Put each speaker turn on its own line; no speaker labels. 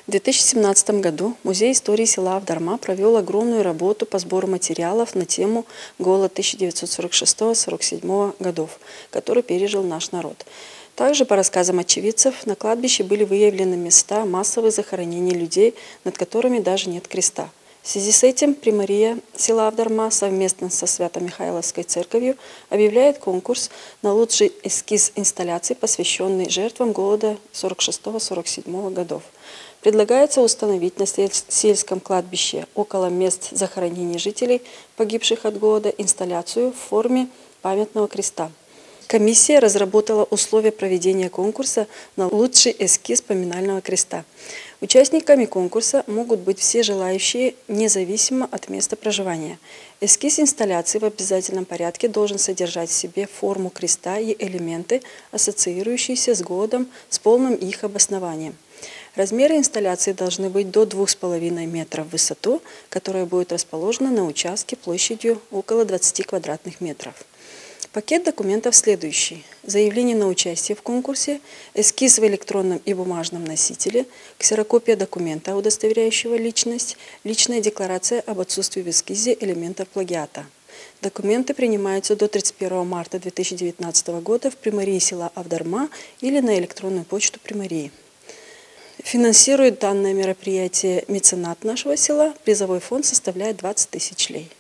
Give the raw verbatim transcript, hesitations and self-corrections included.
В две тысячи семнадцатом году Музей истории села Авдарма провел огромную работу по сбору материалов на тему голода тысяча девятьсот сорок шестого — сорок седьмого годов, который пережил наш народ. Также, по рассказам очевидцев, на кладбище были выявлены места массовых захоронений людей, над которыми даже нет креста. В связи с этим примария села Авдарма совместно со Свято-Михайловской церковью объявляет конкурс на лучший эскиз инсталляции, посвященный жертвам голода сорок шестого — сорок седьмого годов. Предлагается установить на сельском кладбище около мест захоронений жителей, погибших от голода, инсталляцию в форме памятного креста. Комиссия разработала условия проведения конкурса на лучший эскиз поминального креста. Участниками конкурса могут быть все желающие, независимо от места проживания. Эскиз инсталляции в обязательном порядке должен содержать в себе форму креста и элементы, ассоциирующиеся с голодом, с полным их обоснованием. Размеры инсталляции должны быть до двух с половиной метров в высоту, которая будет расположена на участке площадью около двадцати квадратных метров. Пакет документов следующий: заявление на участие в конкурсе, эскиз в электронном и бумажном носителе, ксерокопия документа, удостоверяющего личность, личная декларация об отсутствии в эскизе элементов плагиата. Документы принимаются до тридцать первого марта две тысячи девятнадцатого года в примарии села Авдарма или на электронную почту примарии. Финансирует данное мероприятие меценат нашего села. Призовой фонд составляет двадцать тысяч лей.